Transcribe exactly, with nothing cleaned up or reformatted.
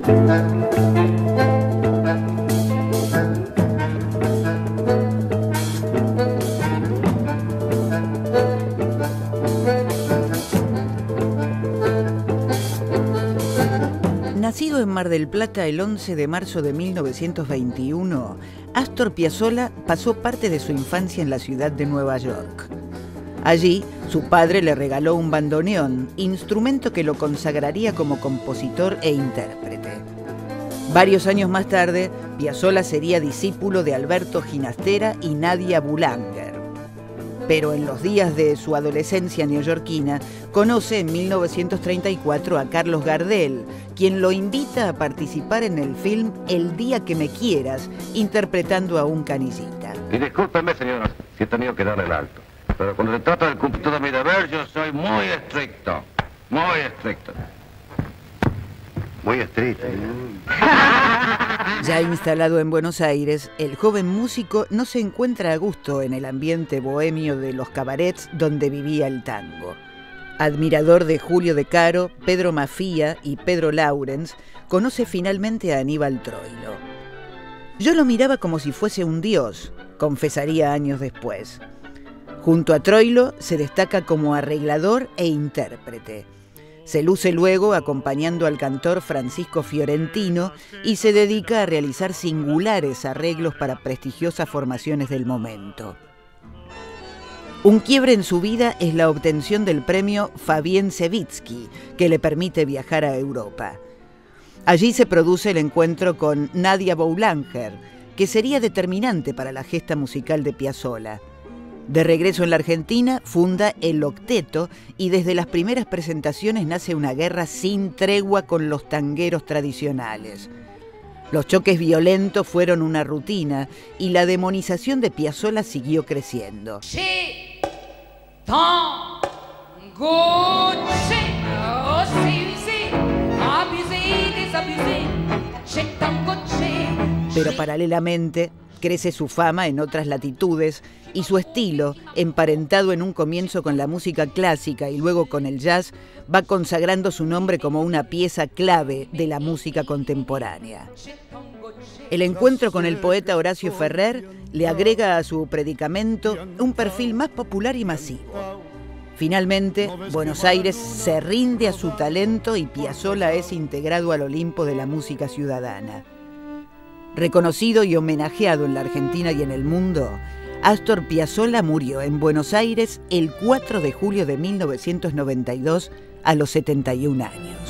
Nacido en Mar del Plata el once de marzo de mil novecientos veintiuno, Astor Piazzolla pasó parte de su infancia en la ciudad de Nueva York. Allí, su padre le regaló un bandoneón, instrumento que lo consagraría como compositor e intérprete. Varios años más tarde, Piazzolla sería discípulo de Alberto Ginastera y Nadia Boulanger. Pero en los días de su adolescencia neoyorquina, conoce en mil novecientos treinta y cuatro a Carlos Gardel, quien lo invita a participar en el film El día que me quieras, interpretando a un canillita. Y discúlpeme, señora, si he tenido que darle el alto, pero cuando se trata del cumplimiento de mi deber, yo soy muy estricto, muy estricto. Muy estricto. Ya instalado en Buenos Aires, el joven músico no se encuentra a gusto en el ambiente bohemio de los cabarets donde vivía el tango. Admirador de Julio De Caro, Pedro Mafía y Pedro Lawrence, conoce finalmente a Aníbal Troilo. Yo lo miraba como si fuese un dios, confesaría años después. Junto a Troilo se destaca como arreglador e intérprete. Se luce luego acompañando al cantor Francisco Fiorentino y se dedica a realizar singulares arreglos para prestigiosas formaciones del momento. Un quiebre en su vida es la obtención del premio Fabien Sevitsky, que le permite viajar a Europa. Allí se produce el encuentro con Nadia Boulanger, que sería determinante para la gesta musical de Piazzolla. De regreso en la Argentina, funda El Octeto y desde las primeras presentaciones nace una guerra sin tregua con los tangueros tradicionales. Los choques violentos fueron una rutina y la demonización de Piazzolla siguió creciendo. Pero paralelamente crece su fama en otras latitudes y su estilo, emparentado en un comienzo con la música clásica y luego con el jazz, va consagrando su nombre como una pieza clave de la música contemporánea. El encuentro con el poeta Horacio Ferrer le agrega a su predicamento un perfil más popular y masivo. Finalmente, Buenos Aires se rinde a su talento y Piazzolla es integrado al Olimpo de la música ciudadana. Reconocido y homenajeado en la Argentina y en el mundo, Astor Piazzolla murió en Buenos Aires el cuatro de julio de mil novecientos noventa y dos a los setenta y un años.